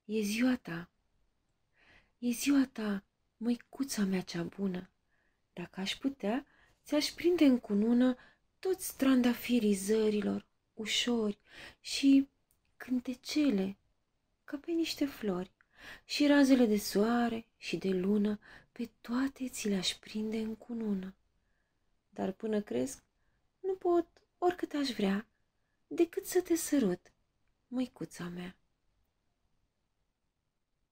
E ziua ta, e ziua ta, măicuța mea cea bună. Dacă aș putea, ți-aș prinde în cunună toți trandafirii zărilor, ușori și cântecele, ca pe niște flori, și razele de soare și de lună, pe toate ți le-aș prinde în cunună. Dar până cresc, nu pot, oricât aș vrea, decât să te sărut, măicuța mea.